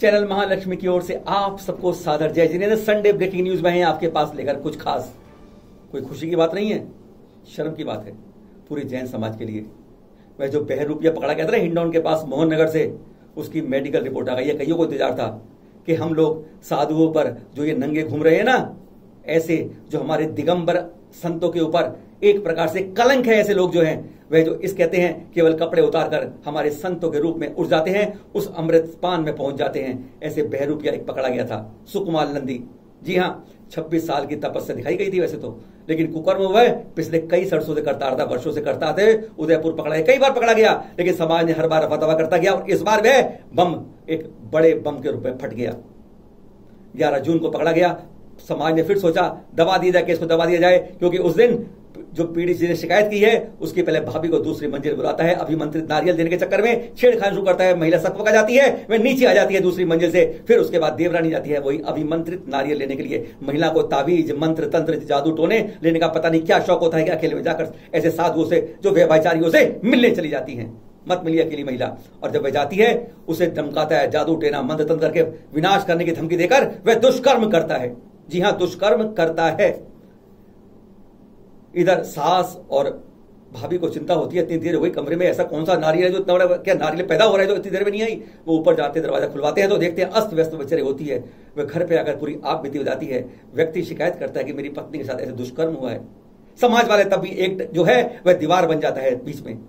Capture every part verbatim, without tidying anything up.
Channel Mahalakshmi की ओर से आप सबको सादर जय जिनेंद्र। संडे ब्रेकिंग न्यूज में हैं आपके पास लेकर कुछ खास। कोई खुशी की बात नहीं है, शर्म की बात है पूरी जैन समाज के लिए। वह जो बहरूपिया पकड़ा गया था ना हिंडौन के पास मोहन नगर से, उसकी मेडिकल रिपोर्ट आ गई है। कईयों को इंतजार था कि हम लोग साधुओं पर जो ये नंगे घूम रहे हैं ना, ऐसे जो हमारे दिगंबर संतों के ऊपर एक प्रकार से कलंक है, ऐसे लोग जो हैं वह जो इस कहते हैं केवल कपड़े उतारकर हमारे संतों के रूप में उठ जाते हैं, उस अमृत पान में पहुंच जाते हैं। ऐसे बहरूपिया एक पकड़ा गया था, सुकुमार नंदी। जी हाँ, छब्बीस साल की तपस्या दिखाई गई थी वैसे तो, लेकिन कुकर्म वह पिछले कई सरसों से करता रहा, वर्षों से करता आते उदयपुर पकड़ा गया, कई बार पकड़ा गया, लेकिन समाज ने हर बार रफा दफा करता गया और इस बार वह बम एक बड़े बम के रूप में फट गया। ग्यारह जून को पकड़ा गया। समाज ने फिर सोचा दबा दिया जाए, केस को दबा दिया जाए, क्योंकि उस दिन जो पीड़ित जिसने शिकायत की है उसकी पहले भाभी को दूसरी मंजिल बुलाता है, अभिमंत्रित नारियल देने के चक्कर में छेड़खानी शुरू करता है। महिला सक पका जाती है, वह नीचे आ जाती है दूसरी मंजिल से। फिर उसके बाद देवरानी जाती है वही अभिमंत्रित नारियल लेने के लिए। महिला को तावीज मंत्र तंत्र जादू टोने लेने का पता नहीं क्या शौक होता है कि अकेले में जाकर ऐसे साधुओं से जो व्यभिचारियों से मिलने चली जाती है। मत मिली अकेली महिला, और जब वह जाती है उसे धमकाता है, जादू टेना मंत्र तंत्र के विनाश करने की धमकी देकर वह दुष्कर्म करता है। जी हां, दुष्कर्म करता है। इधर सास और भाभी को चिंता होती है, इतनी देर हो गई कमरे में, ऐसा कौन सा नारियल है जो इतना बड़ा, क्या नारियल पैदा हो रहा है जो इतनी देर में नहीं आई। वो ऊपर जाते दरवाजा खुलवाते हैं तो देखते हैं अस्त व्यस्त बेचारे होती है। वह घर पे आकर पूरी आग बीती हो जाती है। व्यक्ति शिकायत करता है कि मेरी पत्नी के साथ ऐसे दुष्कर्म हुआ है। समाज वाले तब भी एक जो है वह दीवार बन जाता है बीच में,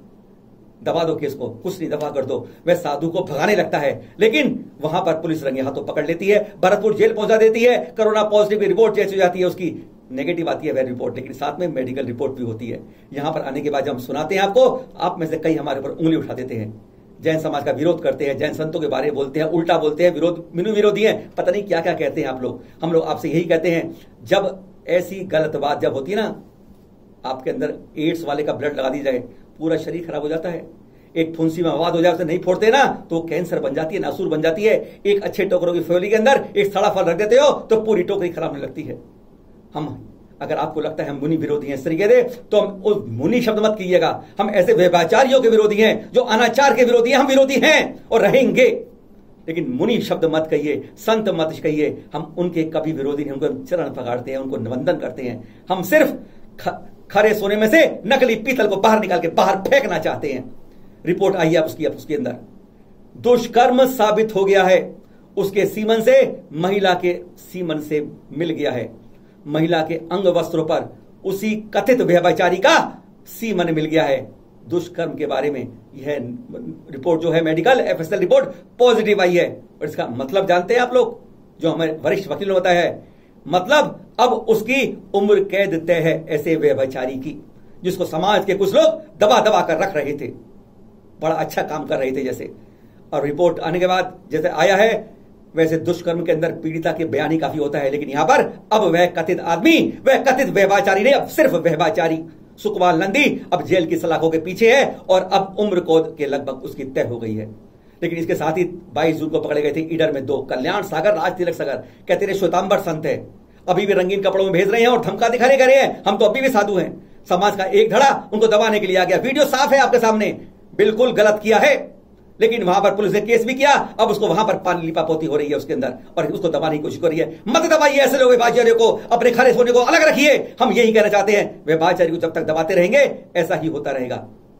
दबा दो केस को, कुछ नहीं दबा कर दो। वह साधु को भगाने लगता है, लेकिन वहां पर पुलिस रंगे हाथों पकड़ लेती है, भरतपुर जेल पहुंचा देती है। कोरोना पॉजिटिव की रिपोर्ट जैसी जाती है, उसकी नेगेटिव आती है वह रिपोर्ट, लेकिन साथ में मेडिकल रिपोर्ट भी होती है। यहां पर आने के बाद जब हम सुनाते हैं आपको, आप में से कई हमारे ऊपर उंगली उठा देते हैं, जैन समाज का विरोध करते हैं, जैन संतों के बारे में बोलते हैं, उल्टा बोलते हैं, विरोध मिनु विरोधी है, पता नहीं क्या क्या कहते हैं आप लोग। हम लोग आपसे यही कहते हैं, जब ऐसी गलत बात जब होती है ना, आपके अंदर एड्स वाले का ब्लड लगा दी जाए, पूरा शरीर खराब हो जाता है। एक फुंसी में आवाज हो जाए, उसे नहीं फोड़ते ना तो कैंसर बन जाती है, नासूर बन जाती है। एक अच्छे टोकरों की फैली के अंदर एक सड़ा फल रख देते हो तो पूरी टोकरी खराब होने लगती है। हम अगर आपको लगता है हम मुनि विरोधी हैं इस तरीके से, तो हम उस मुनि शब्द मत कीजिएगा। हम ऐसे व्यभिचारियों के विरोधी हैं, जो अनाचार के विरोधी हैं, हम विरोधी हैं और रहेंगे। लेकिन मुनि शब्द मत कहिए, संत मत कहिए, हम उनके कभी विरोधी नहीं। उनको चरण पकड़ते हैं, उनको वंदन करते हैं। हम सिर्फ ख, खरे सोने में से नकली पीतल को बाहर निकाल के बाहर फेंकना चाहते हैं। रिपोर्ट आई है उसकी, अब उसके अंदर दुष्कर्म साबित हो गया है। उसके सीमन से महिला के सीमन से मिल गया है। महिला के अंग वस्त्रों पर उसी कथित व्यभिचारी का सीमन मिल गया है। दुष्कर्म के बारे में यह रिपोर्ट जो है मेडिकल एफएसएल रिपोर्ट पॉजिटिव आई है। और इसका मतलब जानते हैं आप लोग, जो हमारे वरिष्ठ वकील ने बताया है, मतलब अब उसकी उम्र कैद तय है ऐसे व्यभिचारी की, जिसको समाज के कुछ लोग दबा दबा कर रख रहे थे, बड़ा अच्छा काम कर रहे थे जैसे। और रिपोर्ट आने के बाद जैसे आया है वैसे दुष्कर्म के अंदर पीड़िता के बयान ही काफी होता है, लेकिन यहां पर अब वह कथित आदमी, वह कथित व्यभिचारी नहीं, अब सिर्फ व्यभिचारी सुकुमार नंदी अब जेल की सलाखों के पीछे है और अब उम्र कैद के लगभग उसकी तय हो गई है। लेकिन इसके साथ ही बाईस जून को पकड़े गए थे ईडर में दो कल्याण सागर राज तिलक सागर, कहते रहे श्वेतांबर संत है, अभी भी रंगीन कपड़ों में भेज रहे हैं और धमका दिखाने कर रहे हैं, हम तो अभी भी साधु हैं। समाज का एक धड़ा उनको दबाने के लिए आ गया। वीडियो साफ है आपके सामने, बिल्कुल गलत किया है, लेकिन वहां पर पुलिस ने केस भी किया। अब उसको वहां पर पानी लिपापोती हो रही है उसके अंदर और उसको दबाने की कोशिश कर रही है। मत दबाइए ऐसे लोग व्यभिचारियों को, अपने खरे सोने को अलग रखिए। हम यही कहना चाहते हैं, व्यभिचारी को जब तक दबाते रहेंगे ऐसा ही होता रहेगा।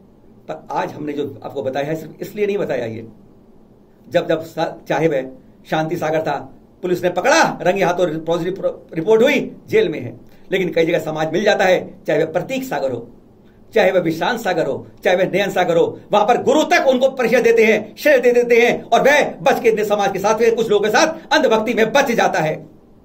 पर आज हमने जो आपको बताया है सिर्फ इसलिए नहीं बताया, ये जब जब चाहे वह शांति सागर था, पुलिस ने पकड़ा, रंगे हाथों पॉजिटिव रिपोर्ट हुई, जेल में है। लेकिन कई जगह समाज मिल जाता है, चाहे वह प्रतीक सागर हो, चाहे वह विश्रांत सागर हो, चाहे वह नयन सागर हो, वहां पर गुरु तक उनको परिचय देते हैं, श्रेय दे देते हैं और वह बच के समाज के साथ कुछ लोगों के साथ अंधभक्ति में बच जाता है।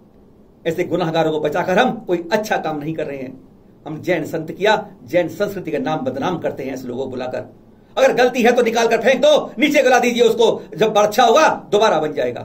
ऐसे गुनाहगारों को बचाकर हम कोई अच्छा काम नहीं कर रहे हैं। हम जैन संत किया, जैन संस्कृति का नाम बदनाम करते हैं ऐसे लोगों को बुलाकर। अगर गलती है तो निकाल कर फेंक दो, नीचे गला दीजिए उसको, जब अच्छा होगा दोबारा बन जाएगा।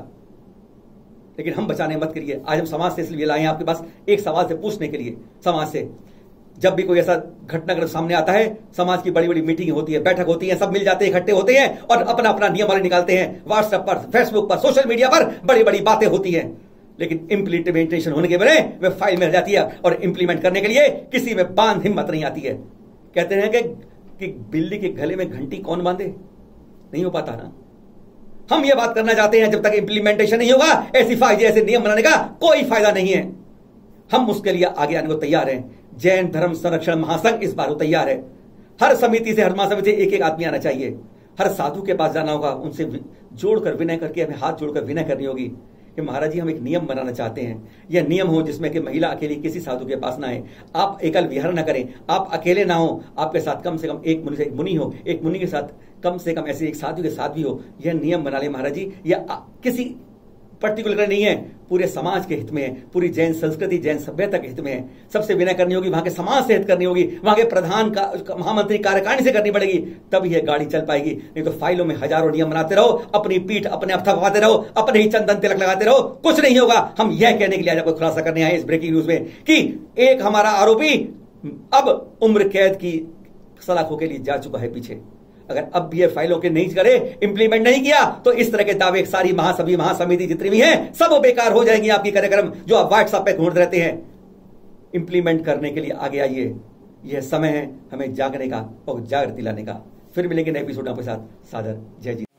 लेकिन हम बचाने मत करिए। आज हम समाज से इसलिए लाए हैं आपके पास एक सवाल से पूछने के लिए। समाज से जब भी कोई ऐसा घटनाक्रम सामने आता है, समाज की बड़ी बड़ी मीटिंग होती है, बैठक होती है, सब मिल जाते हैं, इकट्ठे होते हैं और अपना अपना नियम वाले निकालते हैं। व्हाट्सएप पर, फेसबुक पर, सोशल मीडिया पर बड़ी बड़ी बातें होती हैं, लेकिन इंप्लीमेंटेशन होने के बजाय वे फाइल में रह जाती है और इंप्लीमेंट करने के लिए किसी में बांध हिम्मत नहीं आती है। कहते हैं कि, कि बिल्ली के गले में घंटी कौन बांधे, नहीं हो पाता ना। हम ये बात करना चाहते हैं, जब तक इंप्लीमेंटेशन नहीं होगा ऐसी फायदे ऐसे नियम बनाने का कोई फायदा नहीं है। हम उसके लिए आगे आने को तैयार हैं। जैन धर्म संरक्षण महासंघ इस बार तैयार है। हर समिति से, हर महासमिति से एक एक आदमी आना चाहिए। हर साधु के पास जाना होगा, उनसे जोड़कर विनय करके हमें हाथ जोड़कर विनय करनी होगी कि महाराज जी हम एक नियम बनाना चाहते हैं। यह नियम हो जिसमें कि महिला अकेली किसी साधु के पास ना आए, आप एकल विहार ना करें, आप अकेले ना हो, आपके साथ कम से कम एक मुनि से एक मुनि हो, एक मुनि के साथ कम से कम ऐसे एक साधु के साथ भी हो। यह नियम बना ले महाराज जी। यह किसी पर्टिकुलर नहीं है, पूरे समाज के हित में है, पूरी जैन संस्कृति जैन सभ्यता के हित में है। सबसे विनय करनी होगी, वहां के समाज से हित करनी होगी, वहां के प्रधान का महामंत्री कार्यकारिणी से करनी पड़ेगी, तब यह गाड़ी चल पाएगी। नहीं तो फाइलों में हजारों नियम बनाते रहो, अपनी पीठ अपने आप थपवाते रहो, अपने ही चंदन तिलक लगाते रहो, कुछ नहीं होगा। हम यह कहने के लिए आज आपको खुलासा करने आए इस ब्रेकिंग न्यूज में कि एक हमारा आरोपी अब उम्र कैद की सलाखों के लिए जा चुका है पीछे। अगर अब भी ये फाइलों के नहीं करे, इंप्लीमेंट नहीं किया, तो इस तरह के दावे सारी महासभी महासमिति जितनी भी हैं सब बेकार हो जाएंगी। आपकी कार्यक्रम जो आप व्हाट्सएप पे ढूंढ रहते हैं, इंप्लीमेंट करने के लिए आगे आइए। यह समय है हमें जागने का और जागृति लाने का। फिर मिलेंगे नए एपिसोड आपके साथ। सादर जय जी।